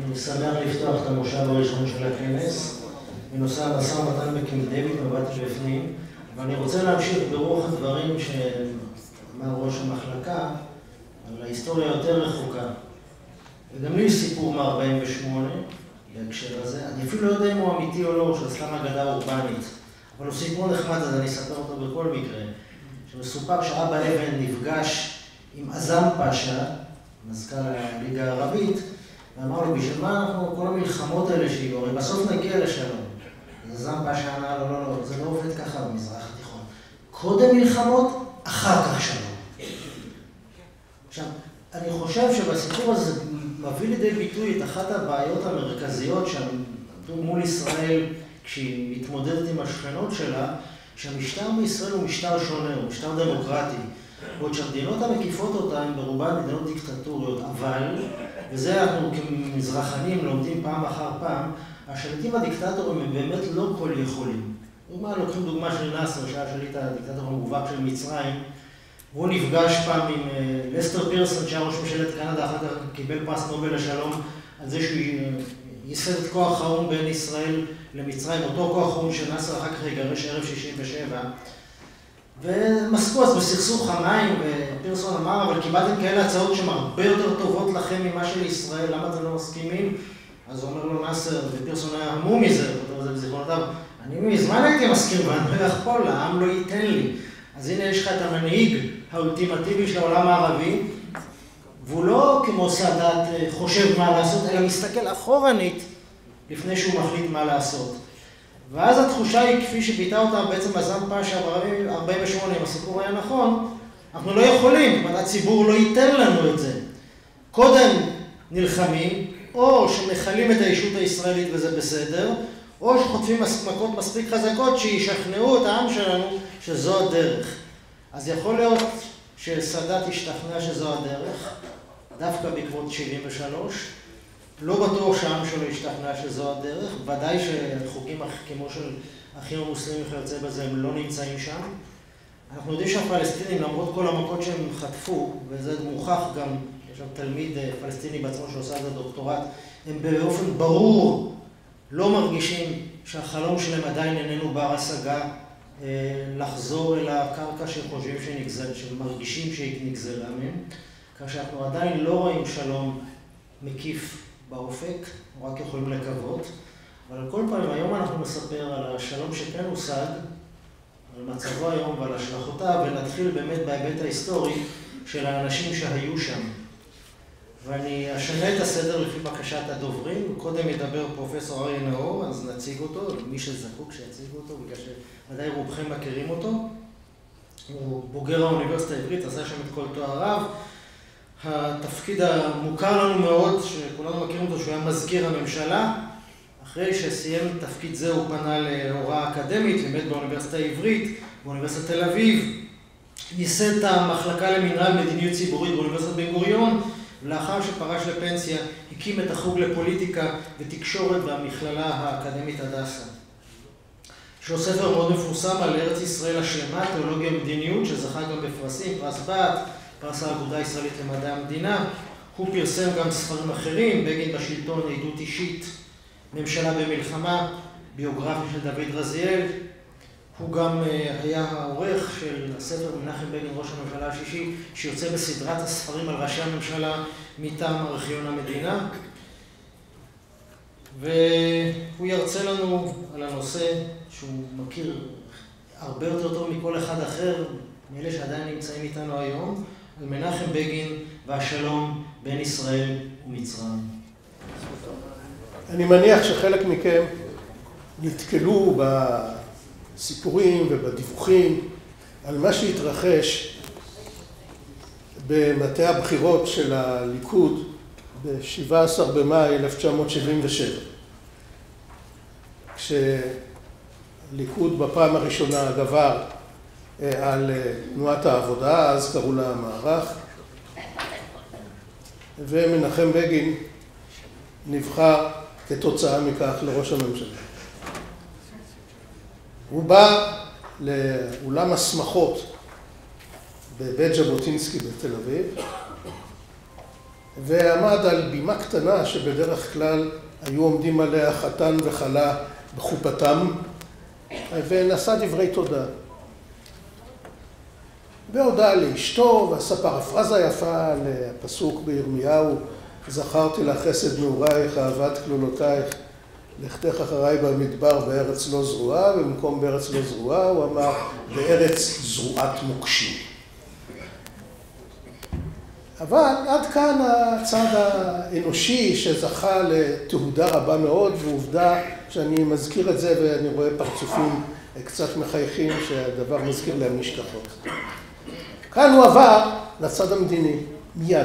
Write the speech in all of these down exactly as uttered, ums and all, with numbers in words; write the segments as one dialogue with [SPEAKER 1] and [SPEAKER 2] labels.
[SPEAKER 1] אני שמח לפתוח את המושב הראשון של הכנס, בנושא המשא ומתן בקמפ דיוויד, מבט בפנים, ואני רוצה להמשיך ברוח הדברים שאמר ראש המחלקה על ההיסטוריה יותר רחוקה. וגם לי יש סיפור מ-ארבעים ושמונה בהקשר הזה, אני אפילו לא יודע אם הוא אמיתי או לא, שזה סתם אגדה אורבנית, אבל הוא סיפור נחמד, אז אני אספר אותו בכל מקרה. שמסופר שאבא אבן נפגש עם עזם פאשה, מזכ"ל הליגה הערבית, ואמר לו, בשביל מה אנחנו, כל המלחמות האלה שיהיו, הרי בסוף נגיע לשלום. אז עזם פאשה אמר לו, לא, לא, זה לא עובד ככה במזרח התיכון. קודם מלחמות, אחר כך שלום. עכשיו, אני חושב שבסיפור הזה מביא לידי ביטוי את אחת הבעיות המרכזיות שעמדו מול ישראל כשהיא מתמודדת עם השכנות שלה, שהמשטר בישראל הוא משטר שונה, הוא משטר דמוקרטי. בעוד שהמדינות המקיפות אותה הן ברובן מדינות דיקטטוריות, אבל, וזה אנחנו כמזרחנים לומדים פעם אחר פעם, השליטים הדיקטטורים הם באמת לא כל יכולים. דוגמה, לוקחים דוגמה של נאסר, שהיה שליט הדיקטטור המובהק של מצרים, והוא נפגש פעם עם לסטר פירסון, שהיה ראש ממשלת קנדה, אחר כך קיבל פרס נובל לשלום, על זה שהוא ייסד את כוח האו"ם בין ישראל למצרים, אותו כוח האו"ם שנאסר אחר כך יגרש ערב שישים ושבע. ומסקו אז בסכסוך המים, ופירסון אמר, אבל קיבלתם כאלה הצעות שהן הרבה יותר טובות לכם ממה של ישראל, למה אתם לא מסכימים? אז הוא אומר לו נאסר, ופירסון היה המום מזה, זה בזיכרונותיו, אני מזמן הייתי מסכים ואני לא יכול, העם לא ייתן לי. אז הנה יש לך את המנהיג האולטימטיבי של העולם הערבי, והוא לא כמו סאדאת חושב מה לעשות, אלא מסתכל אחורנית לפני שהוא מחליט מה לעשות. ואז התחושה היא, כפי שביטא אותה בעצם עזם פאשה ב-ארבעים ושמונה, אם הסיפור היה נכון, אנחנו לא יכולים, אבל הציבור לא ייתן לנו את זה. קודם נלחמים, או שמחלים את הישות הישראלית וזה בסדר, או שחוטפים מכות מספיק חזקות שישכנעו את העם שלנו שזו הדרך. אז יכול להיות שסאדאת השתכנע שזו הדרך, דווקא בעקבות שבעים ושלוש, לא בטוח שהעם שלו השתכנע שזו הדרך, ודאי שחוקים כמו של אחים המוסלמים וכיוצא בזה הם לא נמצאים שם. אנחנו יודעים שהפלסטינים, למרות כל המכות שהם חטפו, וזה מוכח גם, יש שם תלמיד פלסטיני בעצמו שעושה את הדוקטורט, הם באופן ברור לא מרגישים שהחלום שלהם עדיין איננו בר השגה, לחזור אל הקרקע שחושבים שנגזל, שמרגישים שנגזלה מהם, כאשר אנחנו עדיין לא רואים שלום מקיף באופק, רק יכולים לקוות, אבל כל פעם היום אנחנו מספר על השלום שכן הושג, על מצבו היום ועל השלכותיו, ונתחיל באמת בהיבט ההיסטורי של האנשים שהיו שם. ואני אשנה את הסדר לפי בקשת הדוברים, קודם ידבר פרופסור אריה נאור, אז נציג אותו, מי שזקוק שיציג אותו, בגלל שוודאי רובכם מכירים אותו. הוא בוגר האוניברסיטה העברית, עשה שם את כל תואריו. התפקיד המוכר לנו מאוד, שכולנו מכירים אותו, שהוא היה מזכיר הממשלה. אחרי שסיים את תפקיד זה הוא פנה להוראה אקדמית, לימד באוניברסיטה העברית, באוניברסיטת תל אביב. ייסד את המחלקה למנהל מדיניות ציבורית באוניברסיטת בן גוריון, ולאחר שפרש לפנסיה הקים את החוג לפוליטיקה ותקשורת במכללה האקדמית הדסה. יש לו ספר מאוד מפורסם על ארץ ישראל השלמה, תיאולוגיה ומדיניות, שזכה גם בפרסים, פרס בת, פרס האגודה הישראלית למדעי המדינה. הוא פרסם גם ספרים אחרים, בגין בשלטון, עדות אישית, ממשלה במלחמה, ביוגרפיה של דוד רזיאל. הוא גם היה העורך של הספר מנחם בגין, ראש הממשלה השישי, שיוצא בסדרת הספרים על ראשי הממשלה מטעם ארכיון המדינה. והוא ירצה לנו על הנושא שהוא מכיר הרבה יותר טוב מכל אחד אחר, מאלה שעדיין נמצאים איתנו היום, על מנחם בגין והשלום בין ישראל ומצרים.
[SPEAKER 2] אני מניח שחלק מכם נתקלו בסיפורים ובדיווחים על מה שהתרחש במטה הבחירות של הליכוד ב-שבעה עשר במאי אלף תשע מאות שבעים ושבע. כשהליכוד בפעם הראשונה גבר על תנועת העבודה, אז קראו לה המערך, ומנחם בגין נבחר כתוצאה מכך לראש הממשלה. הוא בא לאולם השמחות בבית ז'בוטינסקי בתל אביב, ועמד על בימה קטנה שבדרך כלל היו עומדים עליה חתן וכלה בחופתם, ונשא דברי תודה. והודעה לאשתו, ועשה פרפרזה יפה לפסוק בירמיהו, זכרתי לך חסד נעורייך, אהבת כלולותייך, לכתך אחריי במדבר בארץ לא זרועה, במקום בארץ לא זרועה הוא אמר בארץ זרועת מוקשים. אבל עד כאן הצד האנושי שזכה לתהודה רבה מאוד, ועובדה שאני מזכיר את זה ואני רואה פרצופים קצת מחייכים שהדבר מזכיר להם נשכחות. כאן הוא עבר לצד המדיני מיד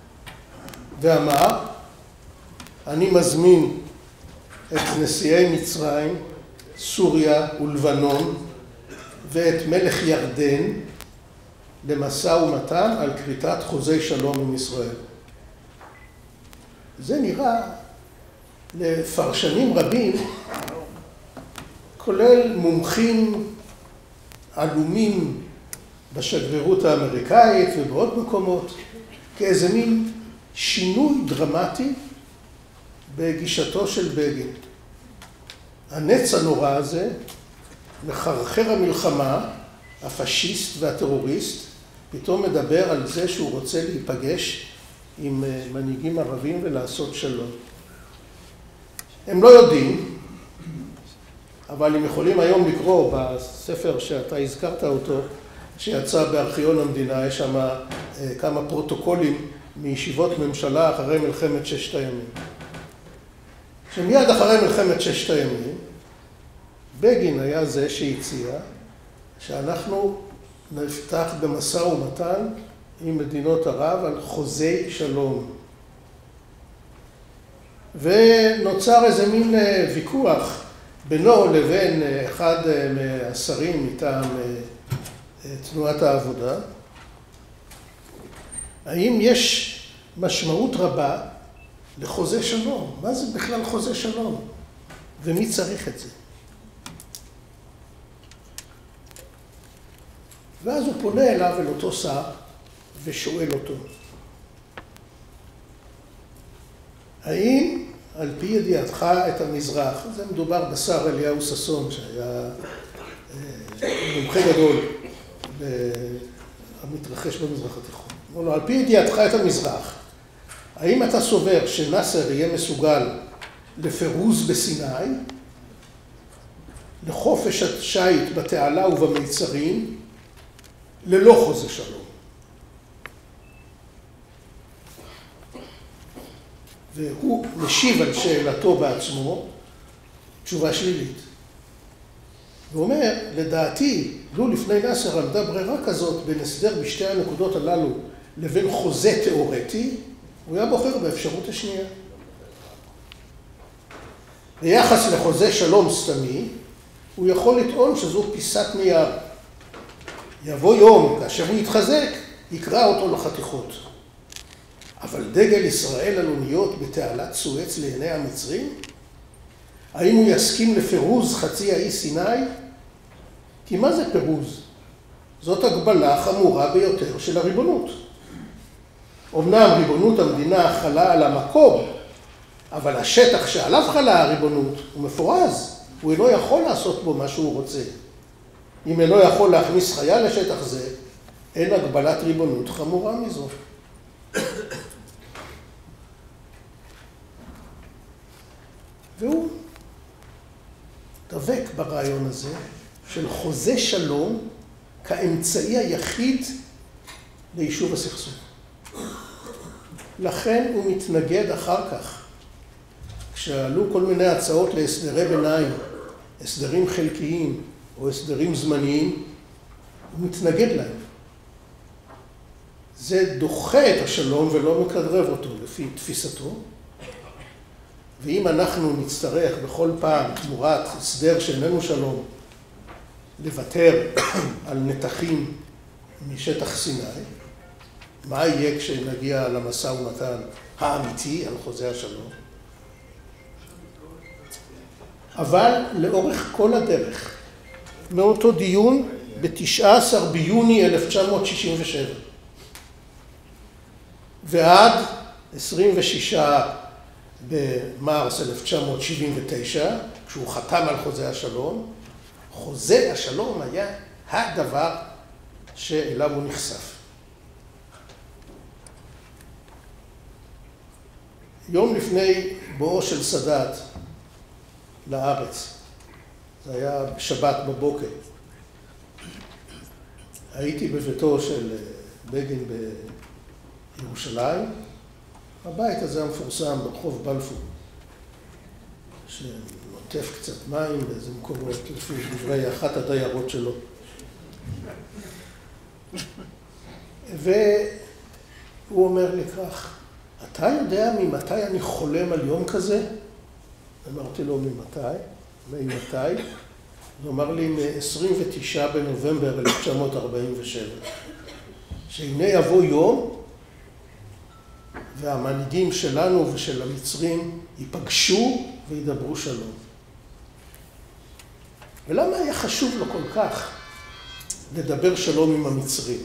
[SPEAKER 2] ואמר, אני מזמין את נשיאי מצרים, סוריה ולבנון ואת מלך ירדן למשא ומתן על כריתת חוזי שלום עם ישראל. זה נראה לפרשנים רבים, כולל מומחים עלומים בשגרירות האמריקאית ובעוד מקומות, כאיזה מין שינוי דרמטי בגישתו של בגין. הנץ הנורא הזה, מחרחר המלחמה, הפשיסט והטרוריסט, פתאום מדבר על זה שהוא רוצה להיפגש עם מנהיגים ערבים ולעשות שלום. הם לא יודעים, אבל הם יכולים היום לקרוא בספר שאתה הזכרת אותו, שיצא בארכיון המדינה, יש שם כמה פרוטוקולים מישיבות ממשלה אחרי מלחמת ששת הימים. שמיד אחרי מלחמת ששת הימים, בגין היה זה שהציע שאנחנו נפתח במשא ומתן עם מדינות ערב על חוזי שלום. ונוצר איזה מין ויכוח בינו לבין אחד מהשרים מטעם תנועת העבודה. האם יש משמעות רבה לחוזה שלום? מה זה בכלל חוזה שלום? ומי צריך את זה? ואז הוא פונה אליו, אל אותו שר, ושואל אותו, האם על פי ידיעתך את המזרח, זה מדובר בשר אליהו ששון, שהיה מומחה גדול המתרחש במזרח התיכון. אמרו לו, על פי ידיעתך את המזרח, האם אתה סובר שנאסר יהיה מסוגל לפירוז בסיני, לחופש השייט בתעלה ובמיצרים, ללא חוזה שלום? והוא משיב על שאלתו בעצמו תשובה שלילית. הוא אומר, לדעתי, לו לפני נאסר עמדה ברירה כזאת בין הסדר בשתי הנקודות הללו לבין חוזה תיאורטי, הוא היה בוחר באפשרות השנייה. ביחס לחוזה שלום סתמי, הוא יכול לטעון שזו פיסת נייר. יבוא יום, כאשר הוא יתחזק, יקרא אותו לחתיכות. אבל דגל ישראל על אוניות בתעלת סואץ לעיני המצרים? האם הוא יסכים לפירוז חצי האי סיני? כי מה זה פירוז? זאת הגבלה חמורה ביותר של הריבונות. אמנם ריבונות המדינה חלה על המקום, אבל השטח שעליו חלה הריבונות הוא מפורז. הוא אינו יכול לעשות בו מה שהוא רוצה. אם אינו יכול להכניס חיה לשטח זה, אין הגבלת ריבונות חמורה מזו. והוא דבק ברעיון הזה של חוזה שלום כאמצעי היחיד ליישוב הסכסוך. לכן הוא מתנגד אחר כך, כשעלו כל מיני הצעות להסדרי ביניים, הסדרים חלקיים או הסדרים זמניים, הוא מתנגד להם. זה דוחה את השלום ולא מקדרב אותו לפי תפיסתו. ואם אנחנו נצטרך בכל פעם תמורת הסדר שאיננו שלום לוותר על נתחים משטח סיני, מה יהיה כשנגיע למשא ומתן האמיתי על חוזה השלום? אבל לאורך כל הדרך, מאותו דיון ב-תשעה עשר ביוני אלף תשע מאות שישים ושבע ועד עשרים ושישה במרס אלף תשע מאות שבעים ותשע, כשהוא חתם על חוזה השלום. חוזה השלום היה הדבר שאליו הוא נחשף. יום לפני בואו של סאדאת לארץ, זה היה בשבת בבוקר, הייתי בביתו של בגין בירושלים, הבית הזה המפורסם ברחוב בלפור, שנוטף קצת מים באיזה מקומות לפי דברי אחת הדיירות שלו. והוא אומר לי כך, אתה יודע ממתי אני חולם על יום כזה? אמרתי לו, ממתי? ממתי? הוא אמר לי, מ-עשרים ותשעה בנובמבר אלף תשע מאות ארבעים ושבע. שהנה יבוא יום, והמנהיגים שלנו ושל המצרים ייפגשו וידברו שלום. ולמה היה חשוב לו כל כך לדבר שלום עם המצרים?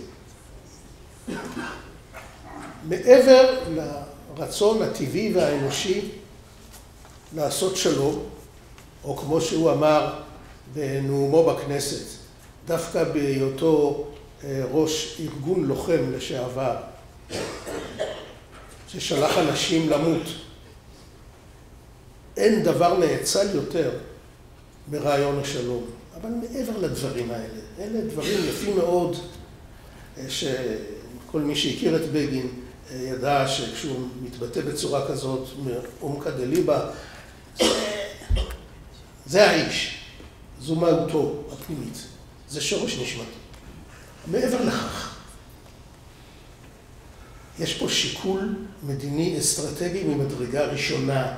[SPEAKER 2] מעבר לרצון הטבעי והאנושי לעשות שלום, או כמו שהוא אמר בנאומו בכנסת, דווקא בהיותו ראש ארגון לוחם לשעבר, ששלח אנשים למות, אין דבר נאצל יותר מרעיון השלום. אבל מעבר לדברים האלה, אלה דברים יפים מאוד, שכל מי שהכיר את בגין ידע שכשהוא מתבטא בצורה כזאת, מעומקא דליבא, זה האיש, זו מהותו הפנימית, זה שורש נשמתו. מעבר לכך, יש פה שיקול מדיני אסטרטגי ממדרגה ראשונה.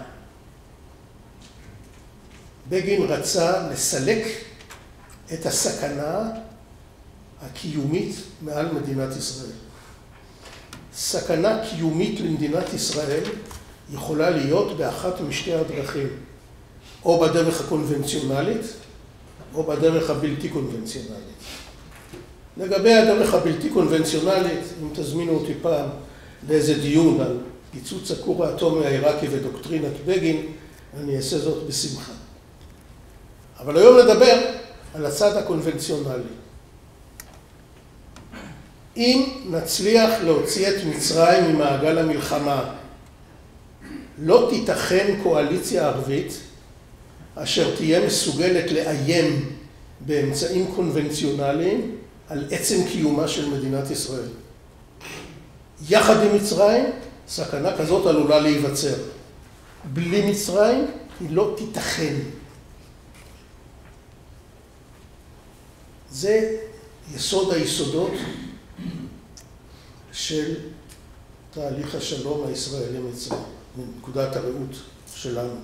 [SPEAKER 2] בגין רצה לסלק את הסכנה הקיומית מעל מדינת ישראל. סכנה קיומית למדינת ישראל יכולה להיות באחת משתי הדרכים, או בדרך הקונבנציונלית, או בדרך הבלתי קונבנציונלית. לגבי הדרך הבלתי קונבנציונלית, אם תזמינו אותי פעם לאיזה דיון על פיצוץ הכור האטומי העיראקי ודוקטרינת בגין, אני אעשה זאת בשמחה. אבל היום נדבר על הצד הקונבנציונלי. אם נצליח להוציא את מצרים ממעגל המלחמה, לא תיתכן קואליציה ערבית אשר תהיה מסוגלת לאיים באמצעים קונבנציונליים על עצם קיומה של מדינת ישראל. יחד עם מצרים, סכנה כזאת עלולה להיווצר. בלי מצרים היא לא תיתכן. זה יסוד היסודות של תהליך השלום הישראלי-מצרי, מנקודת הראות שלנו.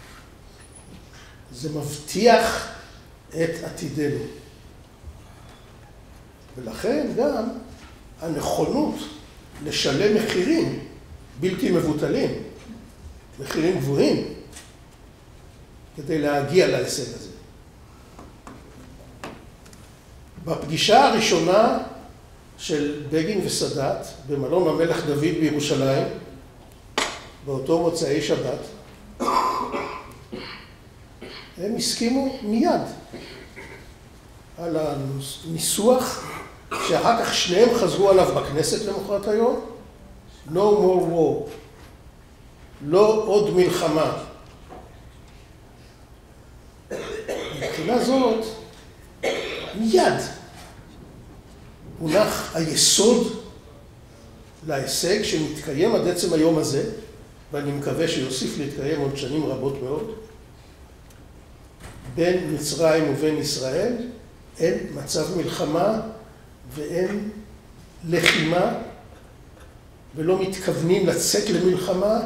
[SPEAKER 2] זה מבטיח את עתידנו. ולכן גם הנכונות לשלם מחירים בלתי מבוטלים, מחירים גבוהים, כדי להגיע להישג הזה. בפגישה הראשונה של בגין וסאדאת במלון המלך דוד בירושלים, באותו מוצאי שבת, הם הסכימו מיד על הניסוח שאחר כך שניהם חזרו עליו בכנסת למחרת היום, No more war, לא עוד מלחמה. מבחינה זאת, מיד הונח היסוד להישג שמתקיים עד עצם היום הזה, ואני מקווה שיוסיף להתקיים עוד שנים רבות מאוד. בין מצרים ובין ישראל אין מצב מלחמה ואין לחימה, ולא מתכוונים לצאת למלחמה.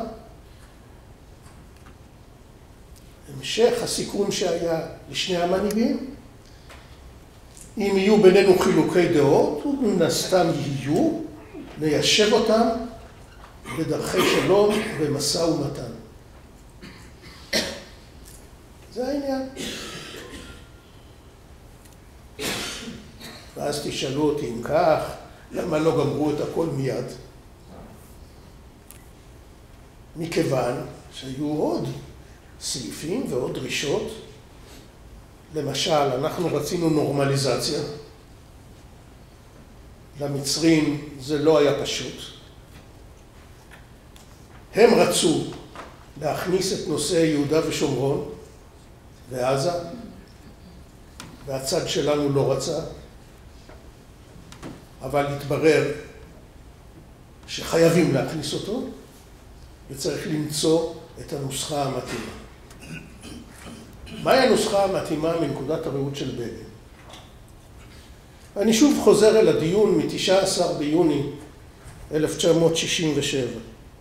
[SPEAKER 2] המשך הסיכום שהיה לשני המנהיגים, אם יהיו בינינו חילוקי דעות, ומן הסתם יהיו, ניישב אותם בדרכי שלום ומשא ומתן. זה העניין. ואז תשאלו אותי אם כך, למה לא גמרו את הכל מיד? מכיוון שהיו עוד סעיפים ועוד דרישות. למשל, אנחנו רצינו נורמליזציה. למצרים זה לא היה פשוט. הם רצו להכניס את נושא יהודה ושומרון ועזה, והצד שלנו לא רצה, אבל התברר שחייבים להכניס אותו, וצריך למצוא את הנוסחה המתאימה. מהי הנוסחה המתאימה מנקודת הראות של בגין? אני שוב חוזר אל הדיון מ-תשעה עשר ביוני אלף תשע מאות שישים ושבע.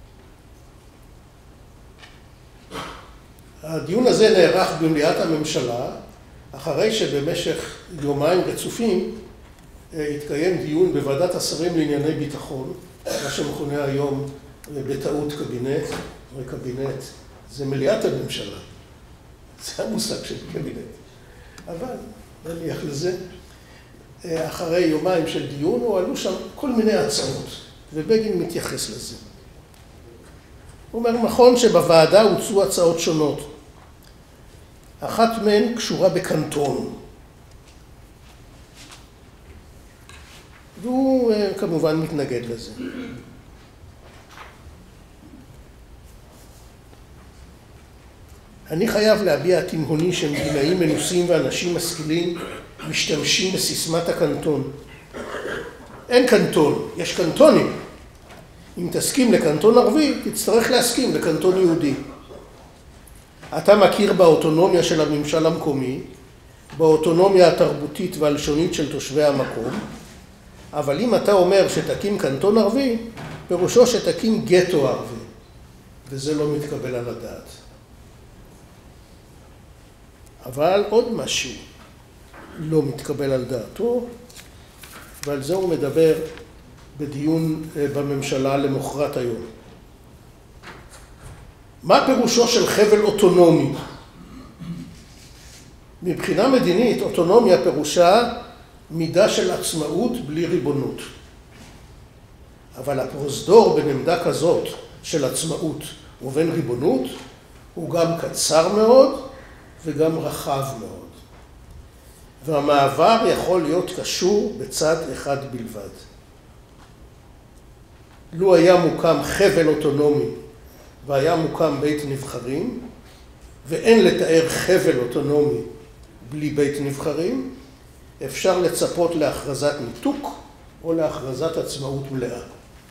[SPEAKER 2] הדיון הזה נערך במליאת הממשלה, אחרי שבמשך יומיים רצופים התקיים דיון בוועדת השרים לענייני ביטחון, מה שמכונה היום בטעות קבינט, או קבינט, זה מליאת הממשלה. זה המושג של קבינט. אבל נניח לזה, אחרי יומיים של דיון, הועלו שם כל מיני הצעות, ובגין מתייחס לזה. הוא אומר, נכון שבוועדה הוצאו הצעות שונות. אחת מהן קשורה בקנטון. והוא כמובן מתנגד לזה. אני חייב להביע תימהוני שמדינאים מנוסים ואנשים משכילים משתמשים בסיסמת הקנטון. אין קנטון, יש קנטונים. אם תסכים לקנטון ערבי, תצטרך להסכים לקנטון יהודי. אתה מכיר באוטונומיה של הממשל המקומי, באוטונומיה התרבותית והלשונית של תושבי המקום, אבל אם אתה אומר שתקים קנטון ערבי, פירושו שתקים גטו ערבי, וזה לא מתקבל על הדעת. אבל עוד משהו לא מתקבל על דעתו, ועל זה הוא מדבר בדיון בממשלה למחרת היום. מה פירושו של חבל אוטונומי? מבחינה מדינית, אוטונומיה פירושה מידה של עצמאות בלי ריבונות. אבל הפרוזדור בין עמדה כזאת של עצמאות ובין ריבונות הוא גם קצר מאוד וגם רחב מאוד. והמעבר יכול להיות קשור בצד אחד בלבד. לו היה מוקם חבל אוטונומי והיה מוקם בית נבחרים, ואין לתאר חבל אוטונומי בלי בית נבחרים, אפשר לצפות להכרזת ניתוק או להכרזת עצמאות מלאה.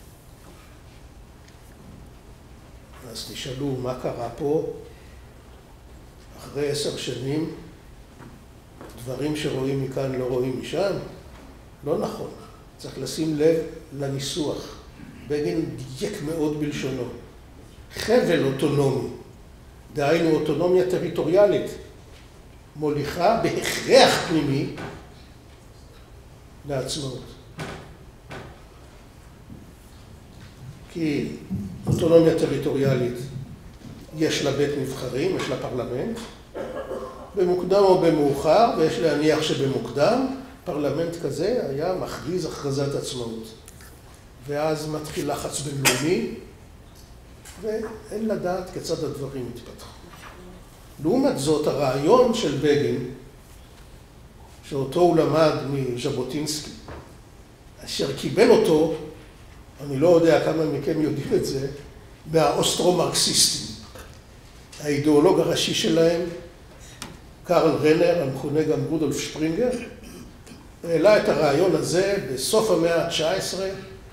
[SPEAKER 2] אז תשאלו מה קרה פה אחרי עשר שנים, דברים שרואים מכאן לא רואים משם? לא נכון. צריך לשים לב לניסוח. בגין דייק מאוד בלשונו. חבל אוטונומי, דהיינו אוטונומיה טריטוריאלית, מוליכה בהכרח פנימי לעצמאות. כי אוטונומיה טריטוריאלית יש לה בית נבחרים, יש לה פרלמנט, במוקדם או במאוחר, ויש להניח שבמוקדם, פרלמנט כזה היה מכריז הכרזת עצמאות. ואז מתחיל לחץ בינלאומי, ואין לדעת כיצד הדברים התפתחו. לעומת זאת, הרעיון של בגין, שאותו הוא למד מז'בוטינסקי, אשר קיבל אותו, אני לא יודע כמה מכם יודעים את זה, מהאוסטרו-מרקסיסטים. האידיאולוג הראשי שלהם, קרל רנר, המכונה גם רודולף שפרינגר, העלה את הרעיון הזה בסוף המאה ה-תשע עשרה,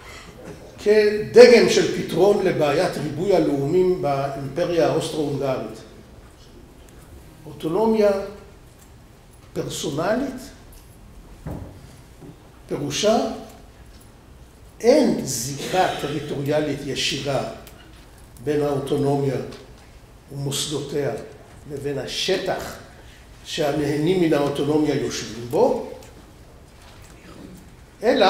[SPEAKER 2] כדגם של פתרון לבעיית ריבוי הלאומים באימפריה האוסטרו-הונגרית. אוטונומיה פרסונלית, פירושה, אין זיקה טריטוריאלית ישירה בין האוטונומיה ומוסדותיה לבין השטח שהנהנים מן האוטונומיה יושבים בו, אלא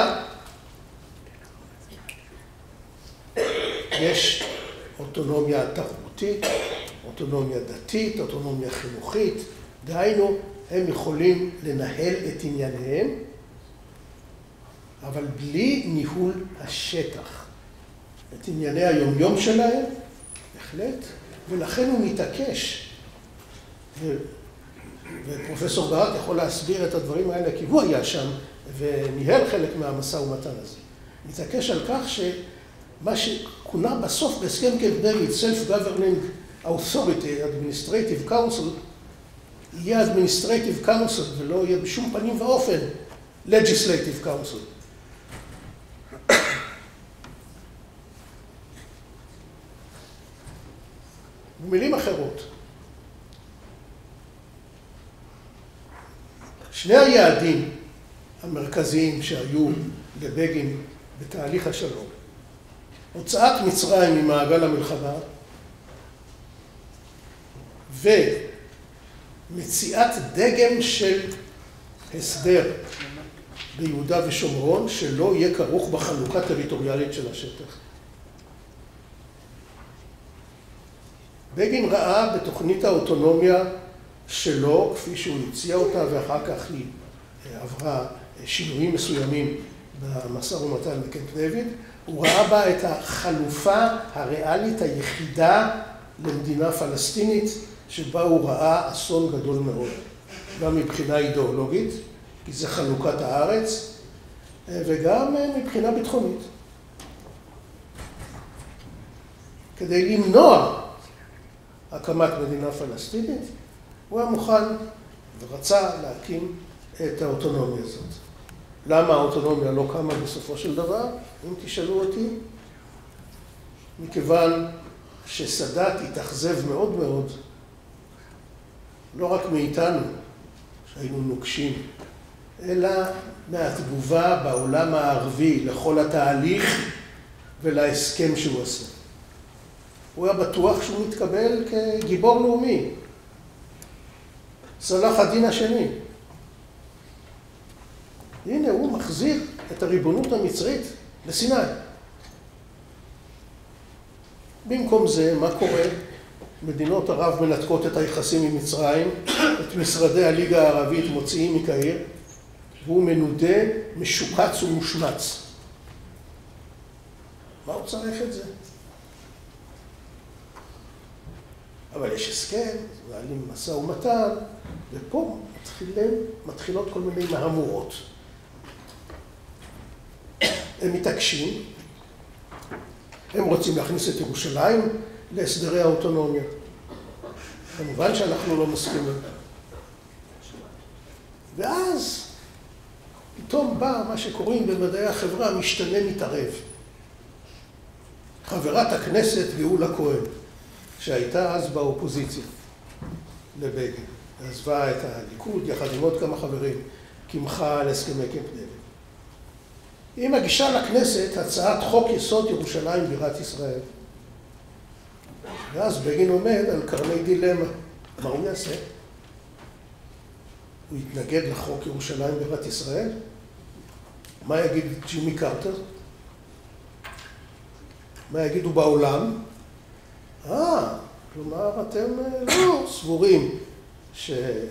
[SPEAKER 2] יש אוטונומיה תרבותית, אוטונומיה דתית, אוטונומיה חינוכית, דהיינו, הם יכולים לנהל את ענייניהם, אבל בלי ניהול השטח. את ענייני היומיום שלהם, בהחלט, ולכן הוא מתעקש. ו... ופרופסור ברק יכול להסביר את הדברים האלה, כי הוא היה שם וניהל חלק מהמשא ומתן הזה. מתעקש על כך שמה שכונה בסוף בהסכם קמפ דייוויד, Self-Governing Authority, Administrative Council, יהיה Administrative Council ולא יהיה בשום פנים ואופן Legislative Council. במילים אחרות, שני היעדים המרכזיים שהיו לבגין בתהליך השלום, הוצאת מצרים ממעגל המלחמה ומציאת דגם של הסדר ביהודה ושומרון שלא יהיה כרוך בחלוקה טריטוריאלית של השטח. בגין ראה בתוכנית האוטונומיה שלו, כפי שהוא הציע אותה ואחר כך היא עברה שינויים מסוימים במשא ומתן בקמפ דייוויד, הוא ראה בה את החלופה הריאלית היחידה למדינה פלסטינית, שבה הוא ראה אסון גדול מאוד, גם מבחינה אידיאולוגית, כי זה חלוקת הארץ, וגם מבחינה ביטחונית. כדי למנוע הקמת מדינה פלסטינית, הוא היה מוכן ורצה להקים את האוטונומיה הזאת. למה האוטונומיה לא קמה בסופו של דבר, אם תשאלו אותי? מכיוון שסאדאת התאכזב מאוד מאוד, לא רק מאיתנו, שהיינו נוקשים, אלא מהתגובה בעולם הערבי לכל התהליך ולהסכם שהוא עשה. הוא היה בטוח שהוא מתקבל כגיבור לאומי. צלח הדין השני. הנה, הוא מחזיר את הריבונות המצרית לסיני. במקום זה, מה קורה? מדינות ערב מנתקות את היחסים עם מצרים, את משרדי הליגה הערבית מוציאים מקהיר, והוא מנודה, משוקץ ומושמץ. מה הוא צריך את זה? אבל יש הסכם, מעלים משא ומתן, ופה מתחילים, מתחילות כל מיני מהמורות. הם מתעקשים, הם רוצים להכניס את ירושלים להסדרי האוטונומיה. כמובן שאנחנו לא מסכימים. ואז פתאום בא מה שקוראים במדעי החברה, משתנה מתערב. חברת הכנסת גאולה כהן, שהייתה אז באופוזיציה לבגין, עזבה את הליכוד יחד עם עוד כמה חברים, קימחה על הסכמי קמפ דייוויד. היא מגישה לכנסת הצעת חוק יסוד ירושלים בירת ישראל. ואז בגין עומד על קרני דילמה. מה הוא יעשה? הוא יתנגד לחוק ירושלים בירת ישראל? מה יגיד ג'ימי קרטר? מה יגידו בעולם? אה, כלומר, אתם לא סבורים שזה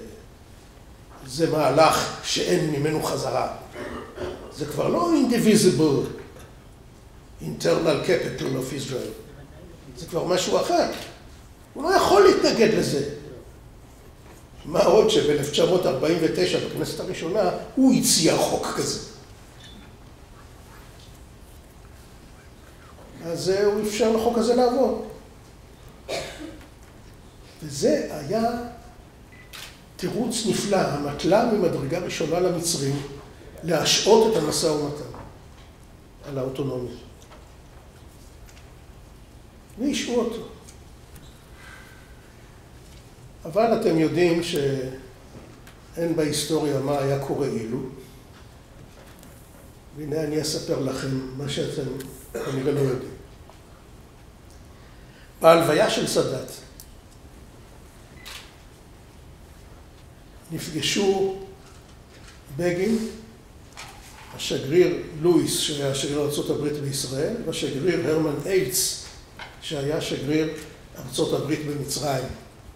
[SPEAKER 2] מהלך שאין ממנו חזרה. זה כבר לא indivisible internal capital of Israel. זה כבר משהו אחר. הוא לא יכול להתנגד לזה. מה עוד שב-אלף תשע מאות ארבעים ותשע, בכנסת הראשונה, הוא הציע חוק כזה. אז הוא אפשר לחוק הזה לעבור. וזה היה תירוץ נפלא, המטלה ממדרגה ראשונה למצרים, להשעות את המשא ומתן על האוטונומיה. וישעו אותו. אבל אתם יודעים שאין בהיסטוריה מה היה קורה אילו. והנה אני אספר לכם מה שאתם כנראה לא יודעים. בהלוויה של סאדאת נפגשו בגין, השגריר לואיס, שהיה שגריר ארצות הברית בישראל, והשגריר הרמן אילץ, שהיה שגריר ארצות הברית במצרים.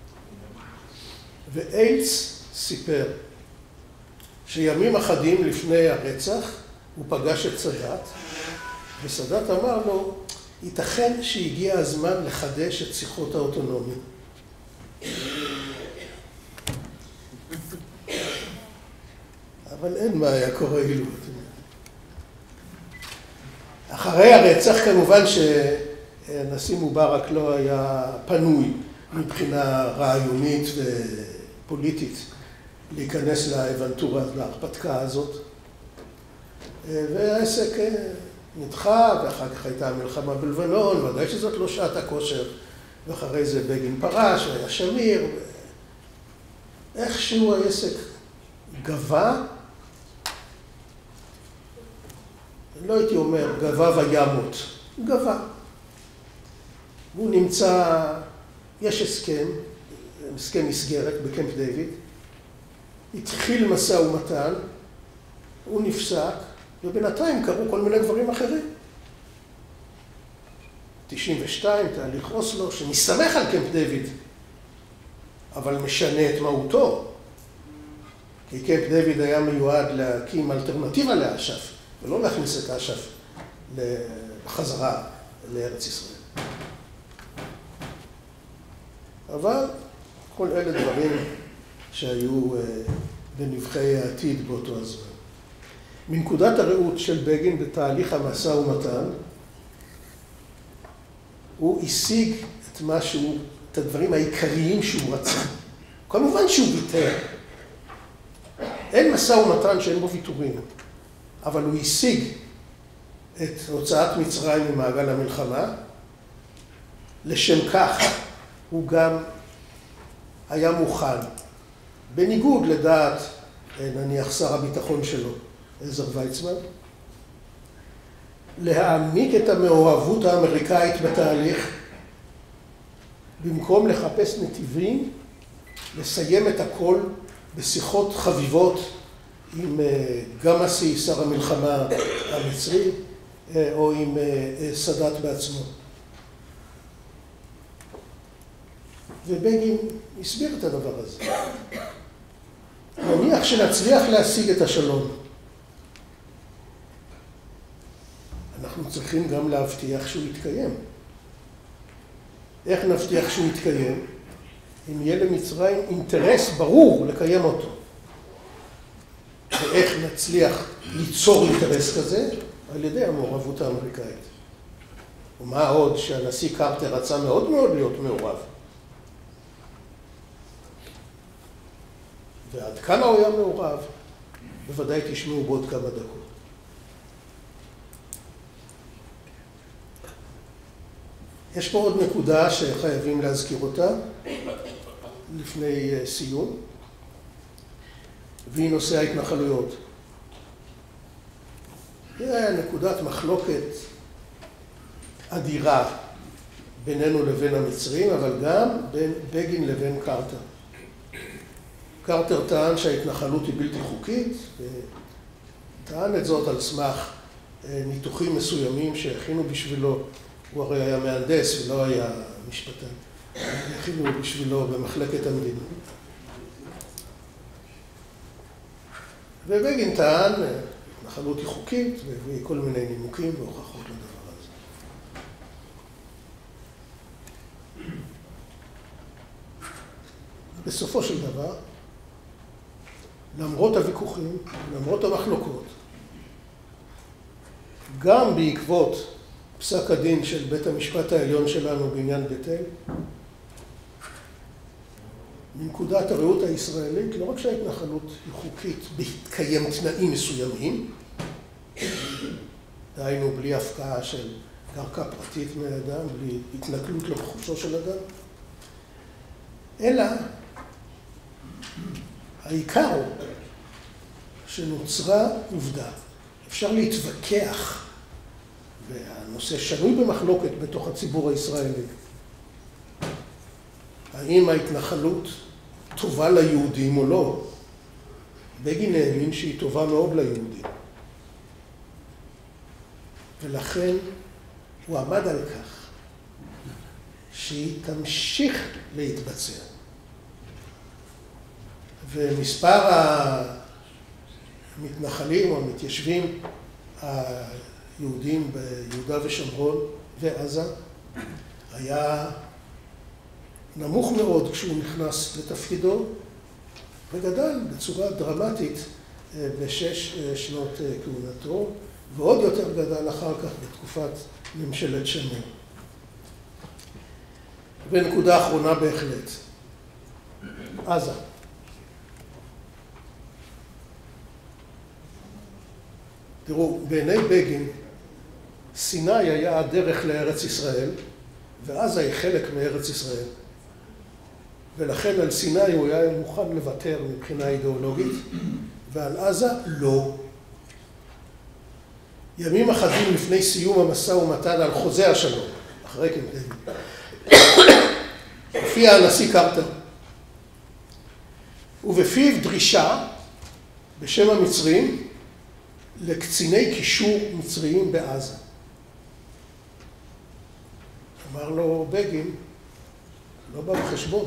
[SPEAKER 2] ואילץ סיפר שימים אחדים לפני הרצח הוא פגש את סאדאת, וסאדאת אמר לו, ייתכן שהגיע הזמן לחדש את שיחות האוטונומיה. אבל אין מה היה קורה אילו. אחרי הרצח כמובן שהנשיא מובארק לא היה פנוי מבחינה רעיונית ופוליטית להיכנס לאבנטורה, להרפתקה הזאת. והעסק נדחה, ואחר כך הייתה המלחמה בלבנון, ודאי שזאת לא שעת הכושר, ואחרי זה בגין פרש, והיה שמיר. איכשהו העסק גבה, לא הייתי אומר גבה וימות, גבה. הוא נמצא, יש הסכם, הסכם מסגרת בקמפ דיוויד, התחיל משא ומתן, הוא נפסק, ובינתיים קרו כל מיני דברים אחרים. תשעים ושתיים, תהליך אוסלו, שמסתמך על קמפ דיוויד, אבל משנה את מהותו. כי קמפ דיוויד היה מיועד להקים אלטרנטיבה לאש"ף, ולא להכניס את אש"ף בחזרה לארץ ישראל. אבל כל אלה דברים שהיו בנבחי העתיד באותו הזמן. מנקודת הראות של בגין בתהליך המשא ומתן, הוא השיג את מה שהוא, את הדברים העיקריים שהוא רצה. כמובן שהוא ויתר. אין משא ומתן שאין בו ויתורים, אבל הוא השיג את הוצאת מצרים ממעגל המלחמה. לשם כך הוא גם היה מוכן, בניגוד לדעת, נניח שר הביטחון שלו, עזר ויצמן, להעמיק את המעורבות האמריקאית בתהליך, במקום לחפש נתיבים, לסיים את הכל בשיחות חביבות עם גמאסי, שר המלחמה המצרי, או עם סאדאת בעצמו. ובגין הסביר את הדבר הזה. נניח שנצליח להשיג את השלום. אנחנו צריכים גם להבטיח שהוא יתקיים. איך נבטיח שהוא יתקיים? אם יהיה למצרים אינטרס ברור לקיים אותו. ואיך נצליח ליצור אינטרס כזה? על ידי המעורבות האמריקאית. ומה עוד שהנשיא קרטר רצה מאוד מאוד להיות מעורב. ועד כמה הוא היה מעורב, בוודאי תשמעו בעוד כמה דקות. יש פה עוד נקודה שחייבים להזכיר אותה לפני סיום, והיא נושא ההתנחלויות. היא היה נקודת מחלוקת אדירה בינינו לבין המצרים, אבל גם בין בגין לבין קרטר. קרטר טען שההתנחלות היא בלתי חוקית, וטען את זאת על סמך ניתוחים מסוימים שהכינו בשבילו. הוא הרי היה מהנדס ולא היה משפטן. הכינו בשבילו במחלקת המדינה. ובגין טען, ההתנחלות היא חוקית, והביא כל מיני נימוקים והוכחות לדבר הזה. בסופו של דבר, למרות הוויכוחים, למרות המחלוקות, גם בעקבות פסק הדין של בית המשפט העליון שלנו בעניין בית אל, מנקודת הראות הישראלית, לא רק שההתנחלות היא חוקית בהתקיים תנאים מסוימים, דהיינו בלי הפקעה של קרקע פרטית מאדם, בלי התנכלות לרכושו של אדם, אלא העיקר הוא שנוצרה עובדה. אפשר להתווכח, והנושא שנוי במחלוקת בתוך הציבור הישראלי. האם ההתנחלות טובה ליהודים או לא? בגין האמין שהיא טובה מאוד ליהודים. ולכן הוא עמד על כך שהיא תמשיך להתבצע. ומספר המתנחלים או המתיישבים היהודים ביהודה ושומרון ועזה היה נמוך מאוד כשהוא נכנס לתפקידו, וגדל בצורה דרמטית בשש שנות כהונתו, ועוד יותר גדל אחר כך בתקופת ממשלת שמיר. ונקודה אחרונה בהחלט, עזה. תראו, בעיני בגין, סיני היה הדרך לארץ ישראל, ועזה היא חלק מארץ ישראל. ולכן על סיני הוא היה מוכן לוותר מבחינה אידיאולוגית, ועל עזה לא. ימים אחדים לפני סיום המשא ומתן על חוזה השלום, אחרי קמפ דייוויד, הופיע הנשיא קרטר, ובפיו דרישה בשם המצרים לקציני קישור מצריים בעזה. אמר לו בגין, לא בא בחשבון.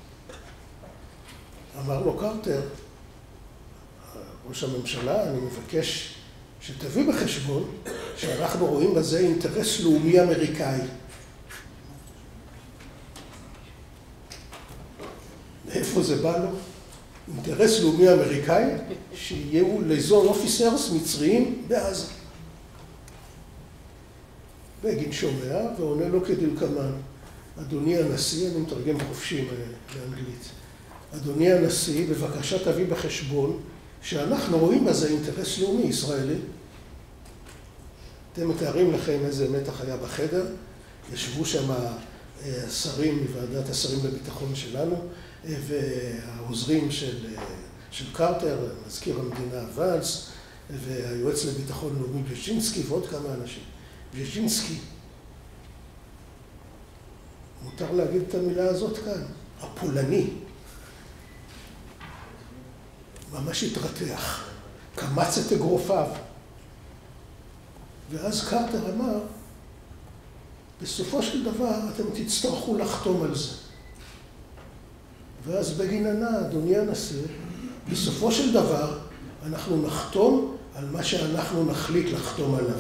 [SPEAKER 2] אמר לו קרטר, ראש הממשלה, אני מבקש שתביא בחשבון שאנחנו רואים בזה אינטרס לאומי אמריקאי. מאיפה זה בא לו? אינטרס לאומי אמריקאי שיהיו ליזון אופיסרס מצריים בעזה. בגין שומע ועונה לו כדלקמן, אדוני הנשיא, אני מתרגם חופשי לאנגלית, אדוני הנשיא, בבקשה תביא בחשבון שאנחנו רואים בזה אינטרס לאומי ישראלי. אתם מתארים לכם איזה מתח היה בחדר, ישבו שם השרים מוועדת השרים לביטחון שלנו, והעוזרים של, של קרטר, מזכיר המדינה ואנס, והיועץ לביטחון לאומי בז'ינסקי ועוד כמה אנשים. בז'ינסקי, מותר להגיד את המילה הזאת כאן, הפולני, ממש התרתח, קמץ את אגרופיו. ואז קרטר אמר, בסופו של דבר אתם תצטרכו לחתום על זה. ואז בגין ענה, אדוני הנשיא, בסופו של דבר אנחנו נחתום על מה שאנחנו נחליט לחתום עליו.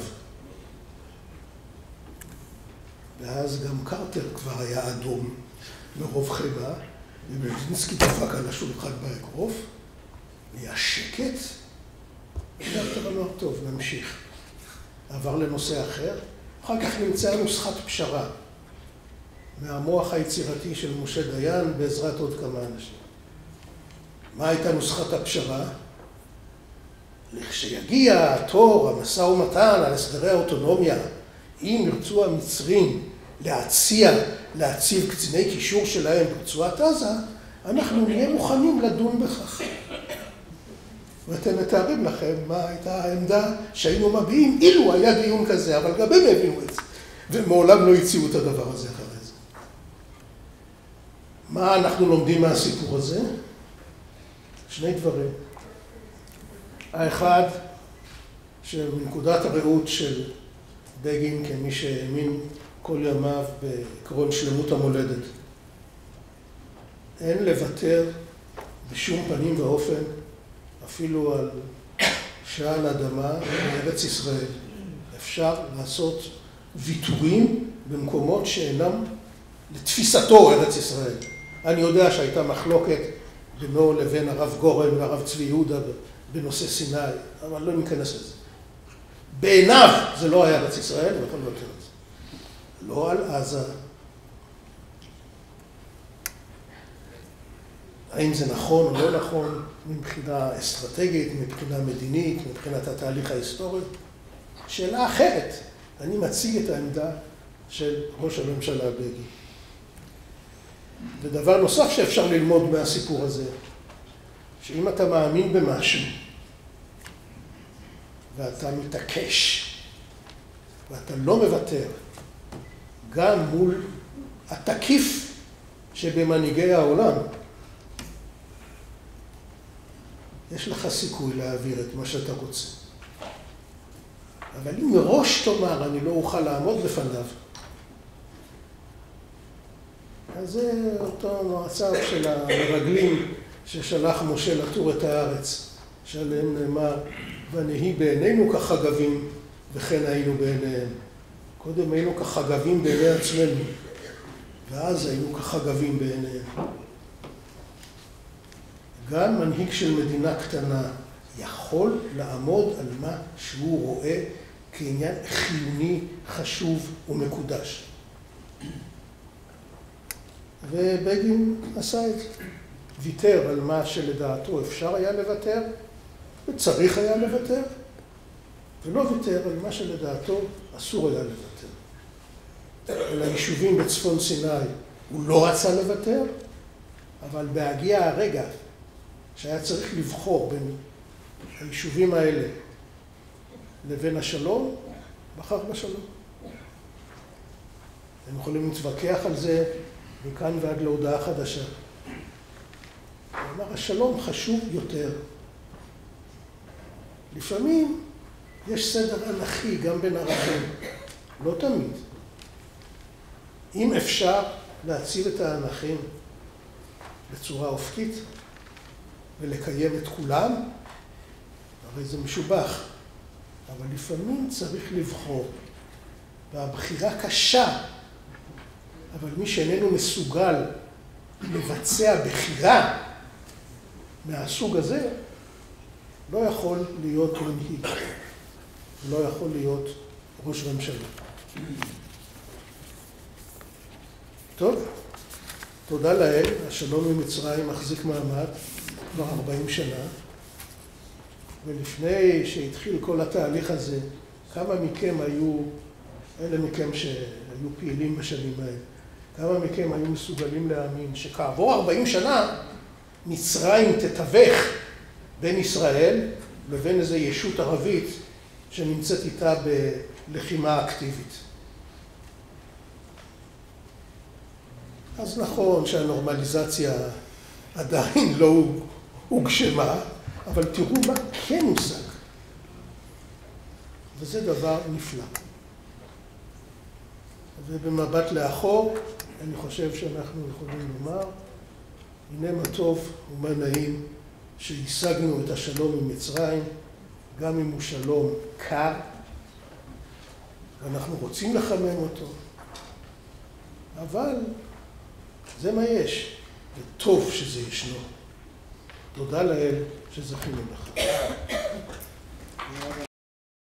[SPEAKER 2] ואז גם קרטר כבר היה אדום מרוב חיבה, ובז'ינסקי דפק על השולחן באגרוף, היה שקט, וקרטר אמר, טוב, נמשיך. עבר לנושא אחר, אחר כך נמצאה נוסחת פשרה מהמוח היצירתי של משה דיין בעזרת עוד כמה אנשים. מה הייתה נוסחת הפשרה? לכשיגיע התור, המשא ומתן על הסדרי האוטונומיה, אם ירצו המצרים להציע, להציב קציני קישור שלהם ברצועת עזה, אנחנו נהיה מוכנים לדון בכך. ואתם מתארים לכם מה הייתה העמדה שהיינו מביעים אילו היה דיון כזה, אבל גם הם הבינו את זה, ומעולם לא הציעו את הדבר הזה אחרי זה. מה אנחנו לומדים מהסיפור הזה? שני דברים. האחד, שמנקודת הראות של בגין כמי שהאמין כל ימיו בעקרון שלמות המולדת, אין לוותר בשום פנים ואופן אפילו על שעל אדמה בארץ ישראל. אפשר לעשות ויתורים במקומות שאינם לתפיסתו ארץ ישראל. אני יודע שהייתה מחלוקת בינו לבין הרב גורן והרב צבי יהודה בנושא סיני, אבל לא ניכנס לזה. בעיניו זה לא היה ארץ ישראל, ולכן לא ניכנס לזה. לא על עזה. האם זה נכון או לא נכון מבחינה אסטרטגית, מבחינה מדינית, מבחינת התהליך ההיסטורי? שאלה אחרת. אני מציג את העמדה של ראש הממשלה בגין. ודבר נוסף שאפשר ללמוד מהסיפור הזה, שאם אתה מאמין במשהו, ואתה מתעקש, ואתה לא מוותר, גם מול התקיף שבמנהיגי העולם, יש לך סיכוי להעביר את מה שאתה רוצה. אבל אם מראש תאמר, אני לא אוכל לעמוד בפניו, אז זה אותו מצב של המרגלים ששלח משה לתור את הארץ, שעליהם נאמר, ונהי בעינינו כחגבים, וכן היינו בעיניהם. קודם היינו כחגבים בעיני עצמנו, ואז היינו כחגבים בעיניהם. גם מנהיג של מדינה קטנה יכול לעמוד על מה שהוא רואה כעניין חיוני, חשוב ומקודש. ובגין עשה את זה. ויתר על מה שלדעתו אפשר היה לוותר, וצריך היה לוותר, ולא ויתר על מה שלדעתו אסור היה לוותר. על היישובים בצפון סיני הוא לא רצה לוותר, אבל בהגיע הרגע שהיה צריך לבחור בין היישובים האלה לבין השלום, בחר בשלום. הם יכולים להתווכח על זה מכאן ועד להודעה חדשה. הוא אמר, השלום חשוב יותר. לפעמים יש סדר אנכי גם בין ערכים, לא תמיד. אם אפשר להציב את האנכים בצורה אופקית ולקיים את כולם, הרי זה משובח. אבל לפעמים צריך לבחור, והבחירה קשה, אבל מי שאיננו מסוגל לבצע בחירה מהסוג הזה, לא יכול להיות מנהיג, לא יכול להיות ראש ממשלה. טוב, תודה לאל, השלום עם מצרים מחזיק מעמד כבר ארבעים שנה, ולפני שהתחיל כל התהליך הזה, כמה מכם היו, אלה מכם שהיו פעילים בשנים האלה, כמה מכם היו מסוגלים להאמין שכעבור ארבעים שנה מצרים תתווך בין ישראל לבין איזו ישות ערבית שנמצאת איתה בלחימה אקטיבית. אז נכון שהנורמליזציה עדיין לא הוגשמה, אבל תראו מה כן הושג. וזה דבר נפלא. ובמבט לאחור, אני חושב שאנחנו יכולים לומר, הנה מה טוב ומה נעים שהשגנו את השלום עם מצרים, גם אם הוא שלום קר, ואנחנו רוצים לחמם אותו, אבל זה מה יש, וטוב שזה ישנו. תודה לאל שזכינו לך.